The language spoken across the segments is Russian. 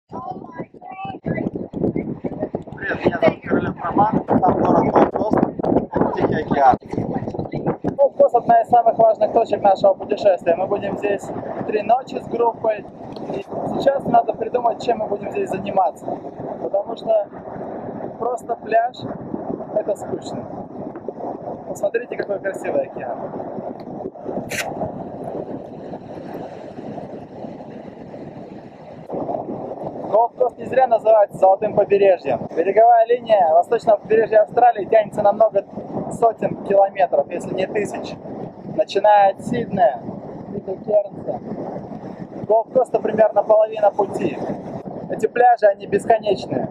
Привет, меня зовут Королев Роман, там город Голд-Кост, Тихий океан. Голд-Кост — одна из самых важных точек нашего путешествия. Мы будем здесь 3 ночи с группой. И сейчас надо придумать, чем мы будем здесь заниматься. Потому что просто пляж — это скучно. Посмотрите, какой красивый океан. Голд-Кост не зря называется золотым побережьем. Береговая линия восточного побережья Австралии тянется на много сотен километров, если не тысяч. Начиная от Сиднея и до Кернса. Голд-Коста примерно половина пути. Эти пляжи, они бесконечные.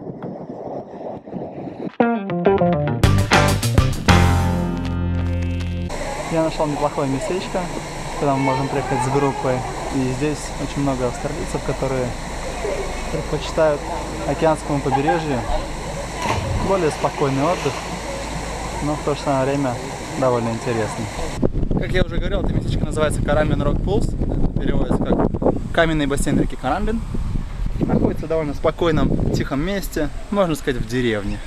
Я нашел неплохое местечко, куда мы можем приехать с группой. И здесь очень много австралийцев, которые предпочитают океанскому побережью более спокойный отдых, но в то же самое время довольно интересный. Как я уже говорил, это местечко называется Карамбин Рок Пулс, переводится как каменный бассейн реки Карамбин. Находится в довольно спокойном, тихом месте, можно сказать, в деревне.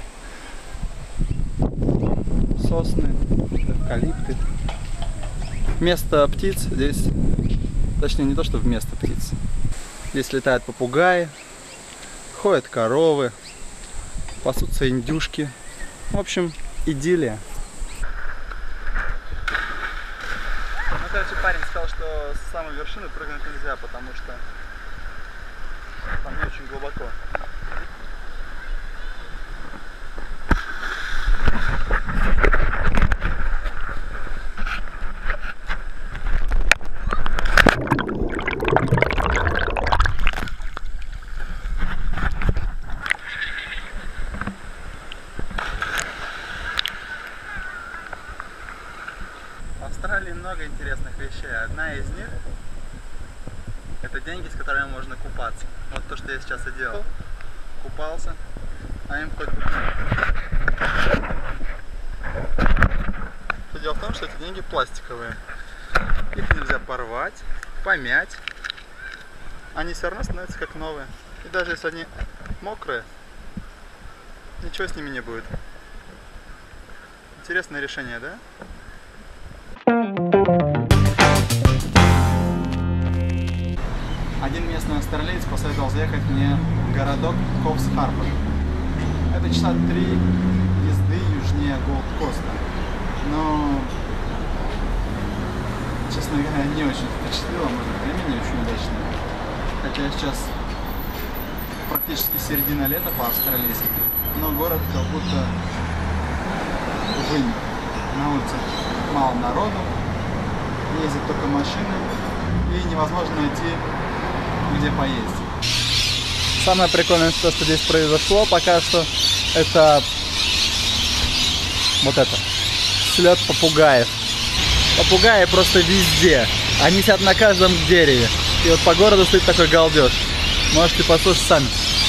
Сосны, эвкалипты. Вместо птиц здесь, точнее не то, что вместо птиц, здесь летают попугаи, ходят коровы, пасутся индюшки. В общем, идиллия. Ну, короче, парень сказал, что с самой вершины прыгнуть нельзя, потому что там не очень глубоко. В Австралии много интересных вещей. Одна из них — это деньги, с которыми можно купаться. Вот то, что я сейчас и делал. Купался, а им хоть бы. Дело в том, что эти деньги пластиковые. Их нельзя порвать, помять. Они все равно становятся как новые. И даже если они мокрые, ничего с ними не будет. Интересное решение, да? Один местный австралиец посоветовал заехать мне в городок Кофс-Харбор. Это часа 3 езды южнее Голд-Коста. Но, честно говоря, не очень впечатлило, может, время не очень удачное. Хотя сейчас практически середина лета по-австралийски, но город как будто вымер. На улице мало народу, ездят только машины и невозможно найти где поесть. Самое прикольное, что здесь произошло пока что, это вот это. Слет попугаев. Попугаи просто везде. Они сидят на каждом дереве. И вот по городу стоит такой галдеж. Можете послушать сами.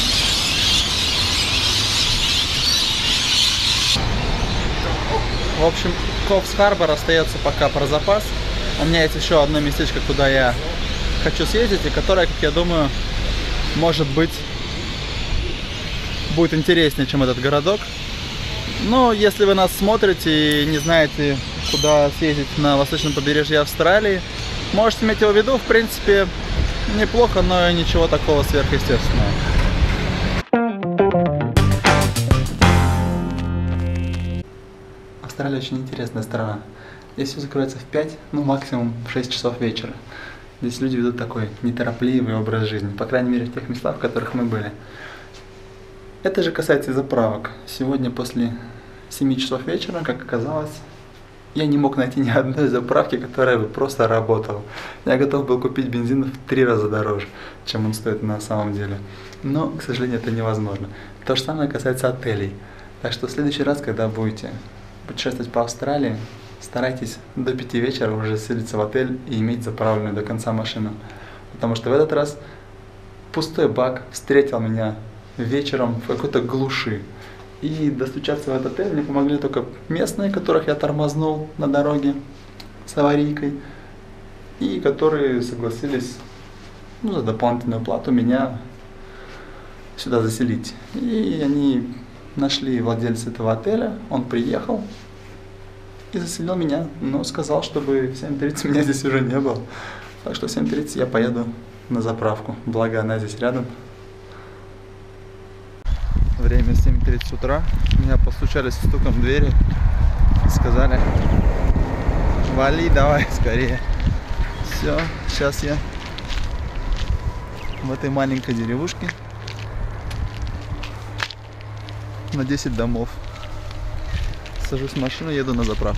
В общем, Кофс-Харбор остается пока про запас. У меня есть еще одно местечко, куда я хочу съездить, и которое, как я думаю, может быть, будет интереснее, чем этот городок. Но если вы нас смотрите и не знаете, куда съездить на восточном побережье Австралии, можете иметь его в виду. В принципе, неплохо, но и ничего такого сверхъестественного. Австралия очень интересная страна. Здесь все закрывается в 5, ну максимум в 6 часов вечера. Здесь люди ведут такой неторопливый образ жизни, по крайней мере в тех местах, в которых мы были. Это же касается и заправок. Сегодня после 7 часов вечера, как оказалось, я не мог найти ни одной заправки, которая бы просто работала. Я готов был купить бензин в 3 раза дороже, чем он стоит на самом деле. Но, к сожалению, это невозможно. То же самое касается отелей. Так что в следующий раз, когда будете путешествовать по Австралии, старайтесь до 5 вечера уже селиться в отель и иметь заправленную до конца машину. Потому что в этот раз пустой бак встретил меня вечером в какой-то глуши. И достучаться в этот отель мне помогли только местные, которых я тормознул на дороге с аварийкой. И которые согласились, ну, за дополнительную плату меня сюда заселить. И они нашли владельца этого отеля, он приехал и заселил меня, но сказал, чтобы в 7:30 меня здесь уже не было. Так что в 7:30 я поеду на заправку, благо она здесь рядом. Время 7:30 утра, меня постучались стуком в двери и сказали: вали, давай скорее. Все, сейчас я в этой маленькой деревушке на 10 домов. Сажусь в машину, еду на заправку.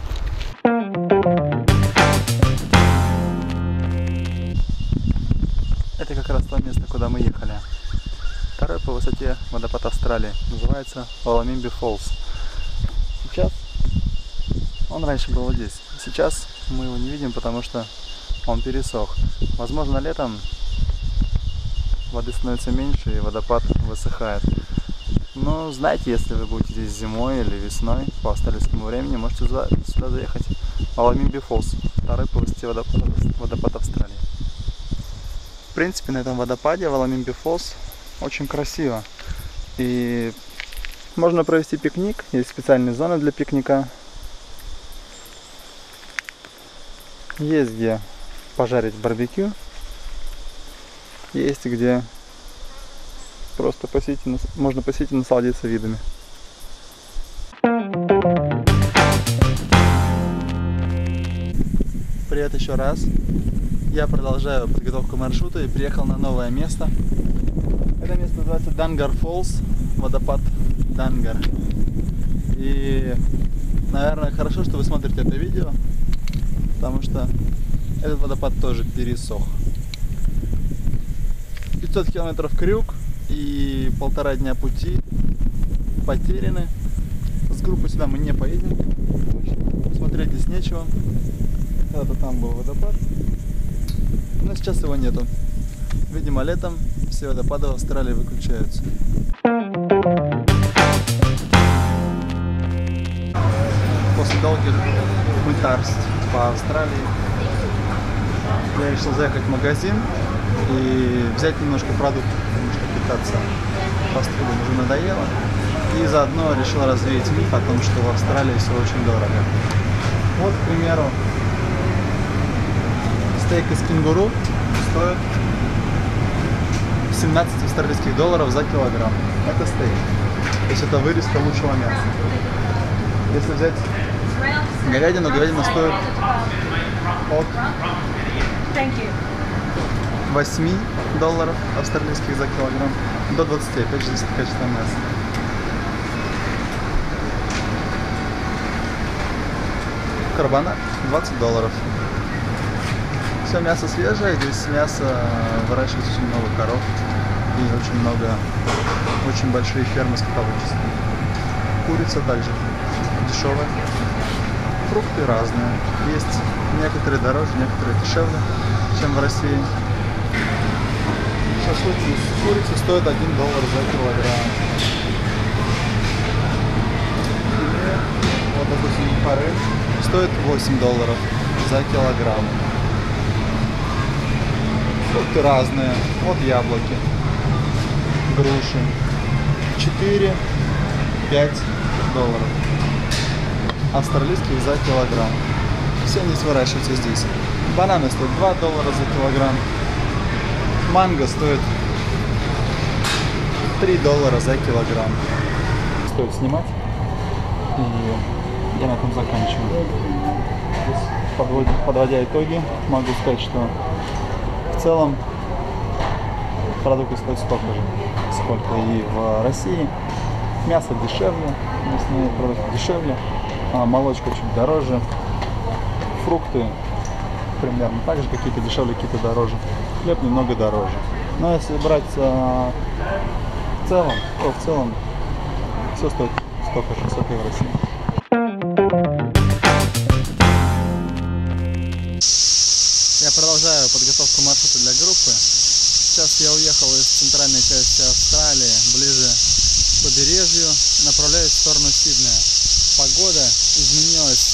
Это как раз то место, куда мы ехали. Второй по высоте водопад Австралии. Называется Wallumbilla Falls. Сейчас он раньше был вот здесь. Сейчас мы его не видим, потому что он пересох. Возможно, летом воды становится меньше и водопад высыхает. Но знаете, если вы будете здесь зимой или весной по австралийскому времени, можете сюда заехать. Wallumbilla Falls. Второй по высоте водопад Австралии. В принципе, на этом водопаде Wallumbilla Falls очень красиво. И можно провести пикник. Есть специальные зоны для пикника. Есть где пожарить барбекю. Есть где просто можно посидеть и насладиться видами. Привет еще раз. Я продолжаю подготовку маршрута и приехал на новое место. Это место называется Dangar Falls, водопад Dangar. И, наверное, хорошо, что вы смотрите это видео, потому что этот водопад тоже пересох. 500 километров крюк и 1,5 дня пути потеряны. С группой сюда мы не поедем. Смотреть здесь нечего. Когда-то там был водопад, но сейчас его нету. Видимо, летом все водопады в Австралии выключаются. После долгих мытарств по Австралии я решил заехать в магазин и взять немножко продуктов, потому что питаться фастфудом уже надоело. И заодно решил развеять миф о том, что в Австралии все очень дорого. Вот, к примеру, стейк из кенгуру стоит 17 австралийских долларов за килограмм. Это стейк. То есть это вырезка лучшего мяса. Если взять говядину, говядина стоит от 8 долларов австралийских за килограмм до 20, опять же, зависит от качества мяса. Карбонат 20 долларов. Все мясо свежее, здесь мясо выращивается очень много коров и очень большие фермы скотоводчества. Курица также дешевая. Фрукты разные. Есть некоторые дороже, некоторые дешевле, чем в России. Шашлыки из курицы стоят 1 доллар за килограмм. Вот, допустим, форель стоит 8 долларов за килограмм. Фрукты разные. Вот яблоки, груши. 4-5 долларов австралийских за килограмм. Все они выращиваются здесь. Бананы стоят 2 доллара за килограмм. Манго стоит 3 доллара за килограмм. Стоит снимать. И я на этом заканчиваю. Подводя итоги, могу сказать, что в целом продукты стоят столько же, сколько и в России. Мясо дешевле, мясные продукты дешевле, молочка чуть дороже, фрукты примерно так же, какие-то дешевле, какие-то дороже, хлеб немного дороже. Но если брать в целом, то в целом все стоит столько же, сколько и в России. Я продолжаю подготовку маршрута для группы. Сейчас я уехал из центральной части Австралии, ближе к побережью, направляюсь в сторону Сиднея. Погода изменилась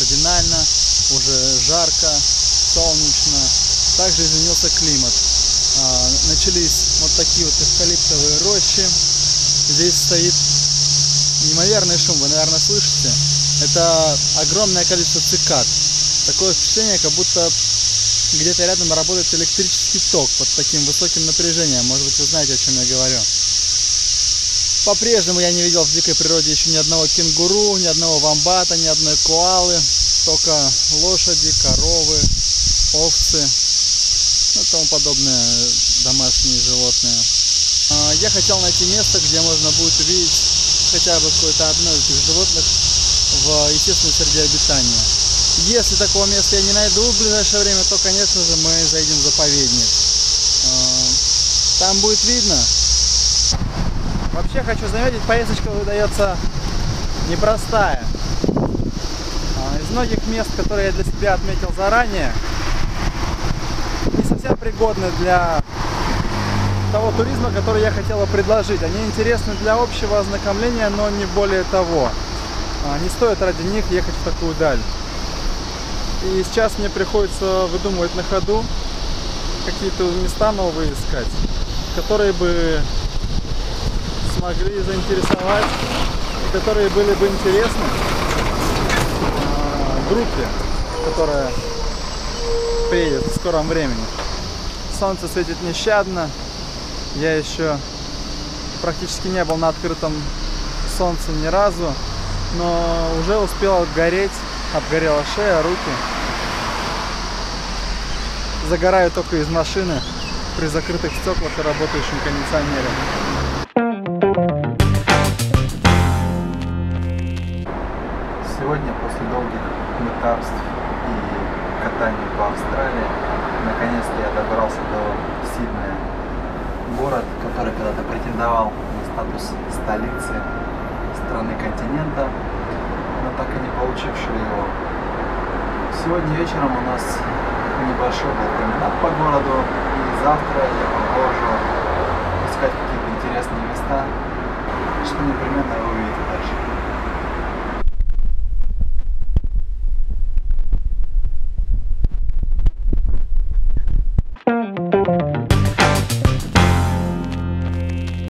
кардинально, уже жарко, солнечно. Также изменился климат. Начались вот такие вот эвкалиптовые рощи. Здесь стоит неимоверный шум, вы, наверное, слышите. Это огромное количество цикад. Такое впечатление, как будто где-то рядом работает электрический ток под таким высоким напряжением. Может быть, вы знаете, о чем я говорю. По-прежнему я не видел в дикой природе еще ни одного кенгуру, ни одного вомбата, ни одной коалы. Только лошади, коровы, овцы, ну и тому подобное домашние животные. Я хотел найти место, где можно будет увидеть хотя бы какое-то одно из этих животных в естественной среде обитания. Если такого места я не найду в ближайшее время, то, конечно же, мы зайдем в заповедник. Там будет видно. Вообще, хочу заметить, поездочка выдается непростая. Из многих мест, которые я для себя отметил заранее, не совсем пригодны для того туризма, который я хотела предложить. Они интересны для общего ознакомления, но не более того. Не стоит ради них ехать в такую даль. И сейчас мне приходится выдумывать на ходу какие-то места новые искать, которые бы смогли заинтересовать и которые были бы интересны группе, которая приедет в скором времени. Солнце светит нещадно. Я еще практически не был на открытом солнце ни разу, но уже успел обгореть, обгорела шея, руки. Загораю только из машины при закрытых стеклах и работающем кондиционере. Сегодня, после долгих мытарств и катаний по Австралии, наконец-то я добрался до Сиднея. Город, который когда-то претендовал на статус столицы страны-континента, но так и не получивший его. Сегодня вечером у нас небольшой был променад по городу, и завтра я продолжу искать какие-то интересные места, что непременно вы увидите дальше.